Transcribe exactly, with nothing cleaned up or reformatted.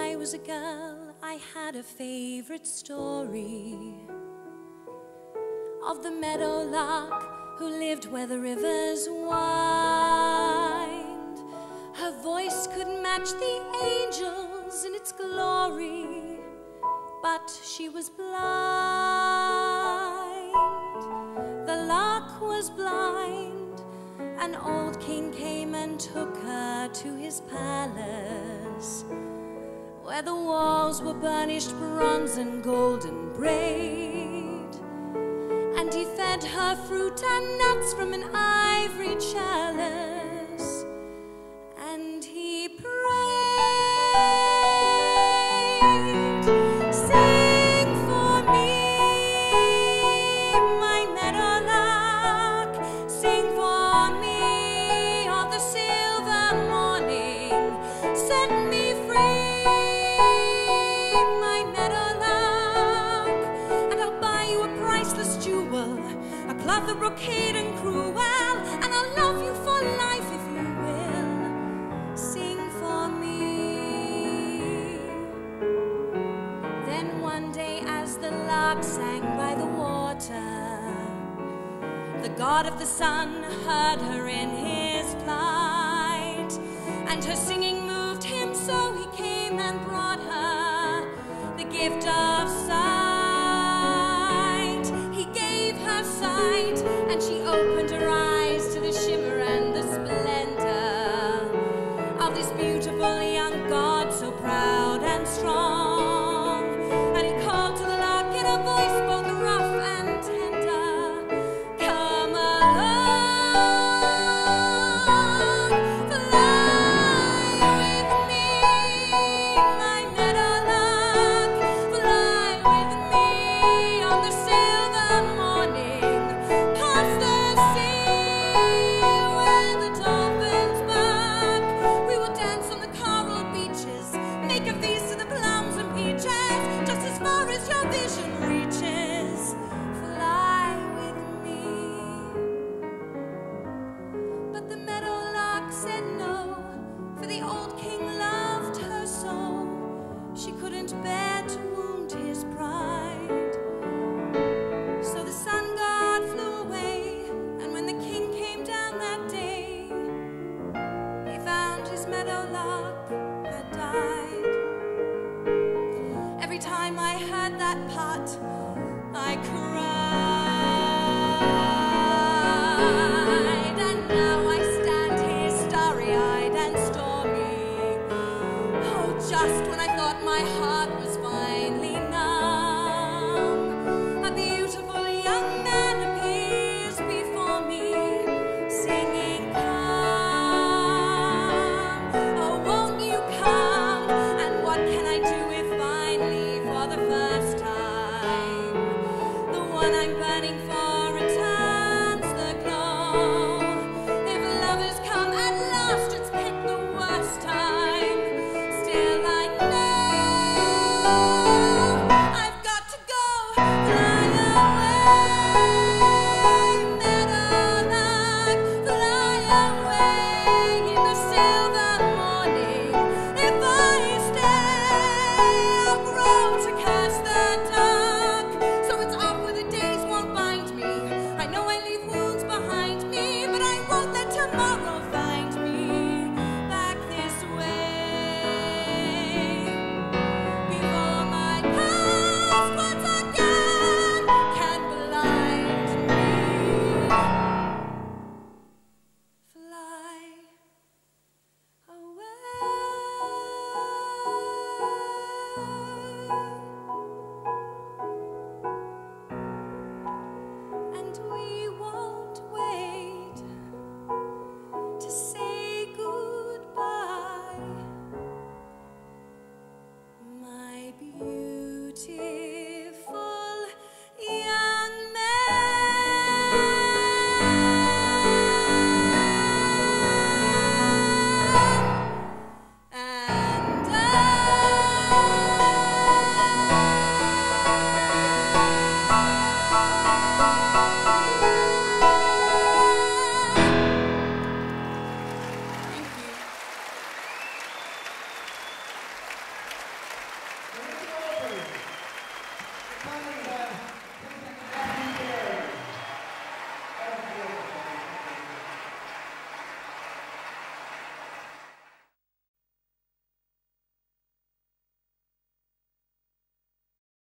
I was a girl, I had a favorite story of the meadowlark who lived where the rivers wind. Her voice could match the angels in its glory, but she was blind. The lark was blind. An old king came and took her to his palace, where the walls were burnished bronze and golden braid, and he fed her fruit and nuts from an ivory chalice, and he prayed, "Sing for me, my meadowlark, sing for me all the silver morning, set me free, my meadowlark, and I'll buy you a priceless jewel, a cloth of brocade and cruel, and I'll love you for life if you will sing for me." Then one day as the lark sang by the water, the god of the sun heard her in his flight, and her singing moved him, so he came and brought her the gift of sight.